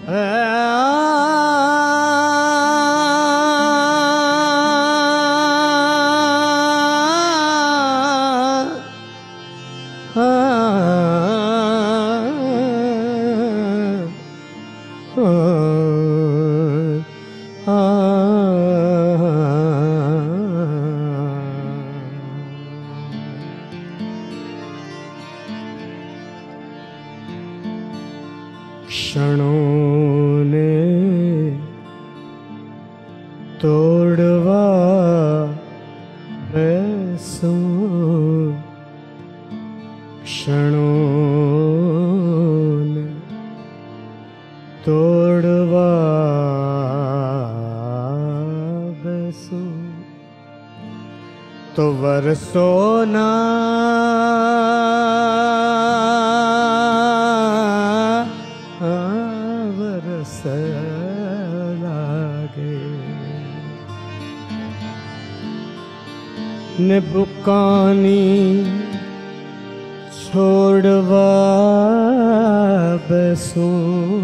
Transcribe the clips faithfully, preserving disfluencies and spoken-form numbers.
क्षणों ने तोड़वा बैसूं, क्षणों ने तोड़वा बैसूं, तो बरसों ना ने बुकानी छोड़वा बैसूं,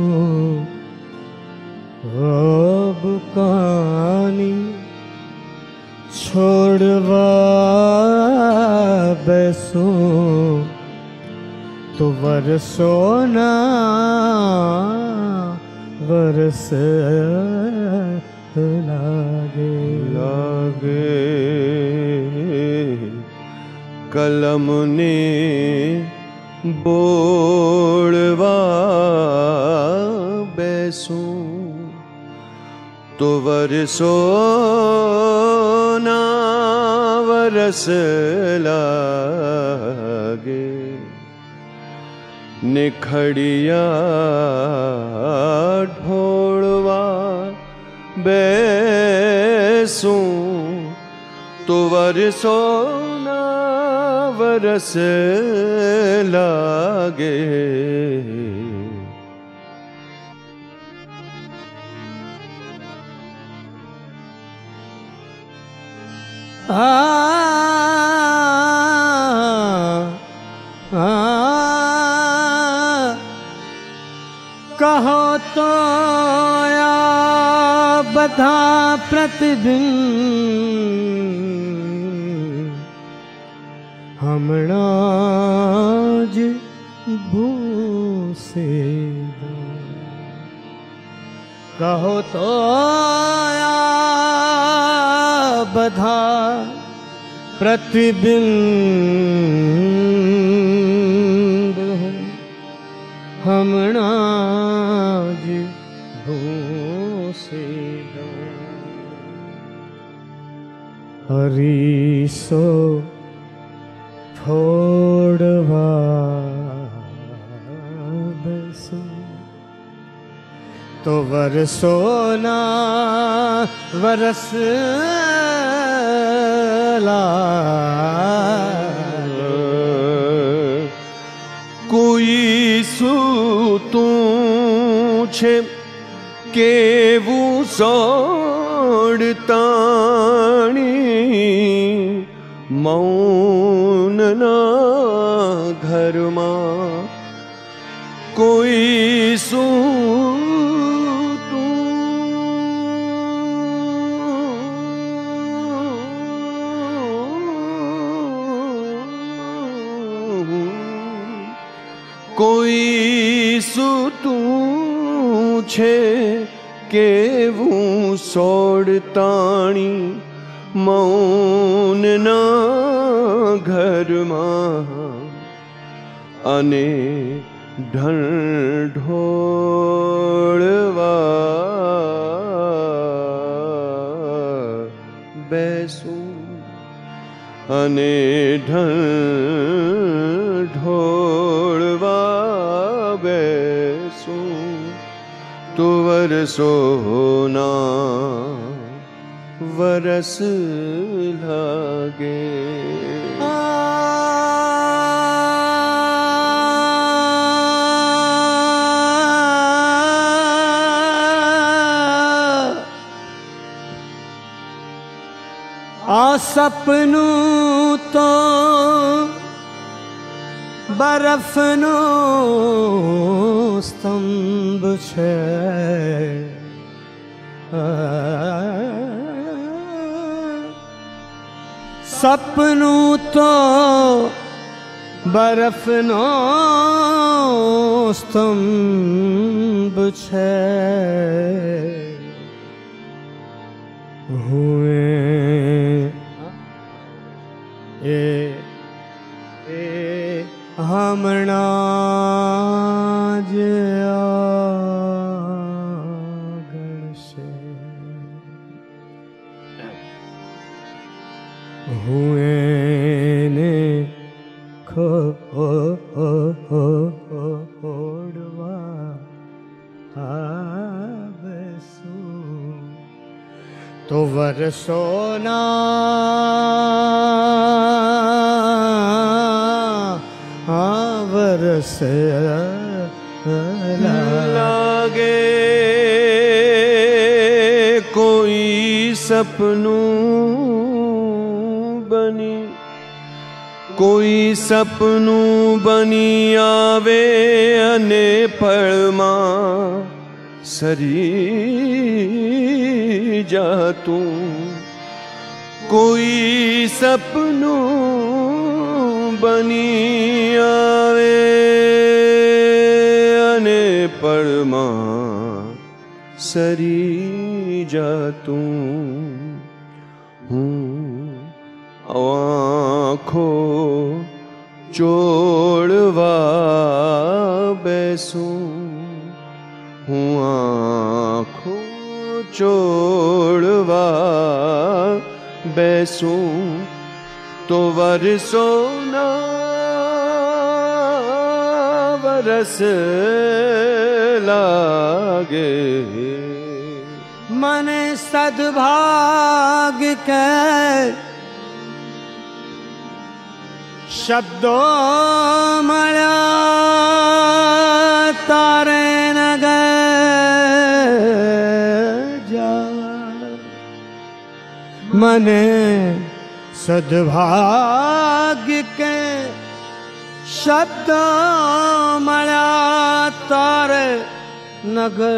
ओ बुकानी छोड़वा बैसूं, तो बरसों ना बरस लागे लागे कलम ने बोलवा बैसूं, तो बरसों ना बरस लागे निखड़िया ढोलवा बैसूं, तो बरसों ना बरस लागे आ, आ, कहो तो या बधा प्रतिबिंब हमणाज भूसे दो, कहो तो या बधा प्रतिबिंब हमणाज भूसे दो, हरीसो छोड़वा बैसूं, तो बरसों ना बरस लागे कोई सूतूं छे केवूं सोड़ताणी मौन ना घर मां कोई सूतूं कोई सूतूं छे केवूं सोड़ताणी मौन ना घर मां अने ढंढोळवा बैसूं अने ढंढोळवा बैसूं, तो बरसों ना बरस लागे आ सपनों तो बरफनो स्तंभ छे सपनू तो बरफनो स्तंभ छे हुए ए ए हमणा ज आगणशे हुए ने खोड़वा आबसू तो वरसोना वरस लागे कोई सपनू बनी कोई सपनू बनी आवे अने पळमा सरी जा तू कोई सपनू बनी आवे अने पळमा सरी जा तू हूँ आँखो चोड़वा बैसूं हूँ आँखो चोड़वा बैसूं तो वरसोना वरस लागे मन सद्भाग्य के शब्दों मळ्या तारे नगर जा मने सद्भाग्य के शब्द मळ्या तारे नगर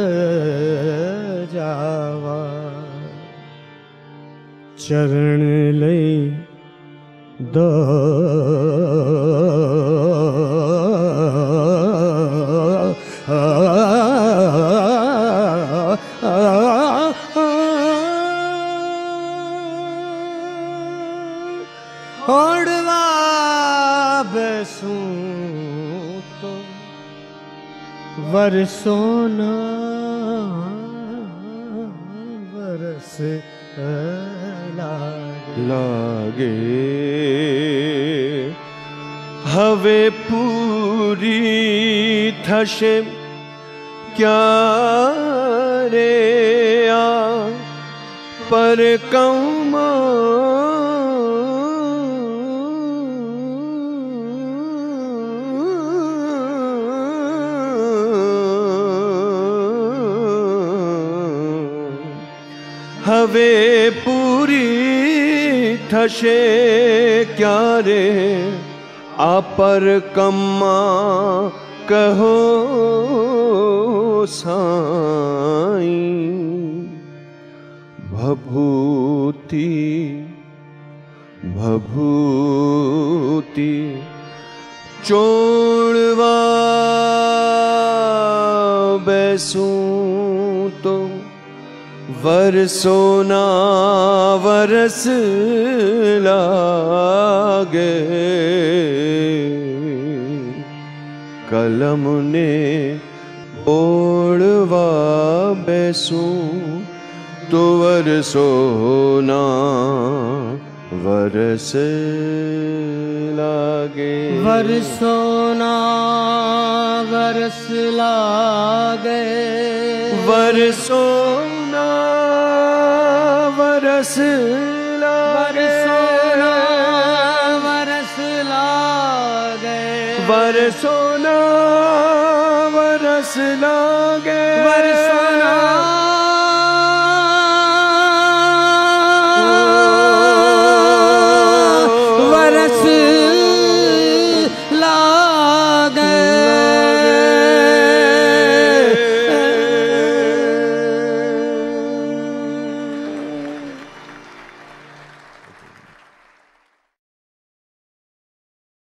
जावा चरण लई दो ओढ़वा बैसूं तो वरसोना वरस लागे हवे पूरी थशे क्या रे आ पर कौमा हवे पूरी थशे क्या रे आपर कम्मा कहो साईं भभूति भभूति चोड़वा बैसूं तो वरसोना वरस लागे कलम ने ओढ़वा बैसूं तो वरसोना वरस लागे वरसोना वरस लागे वरसोना वरस लागे वरस लागे वरसोना वरस लागे वरसोना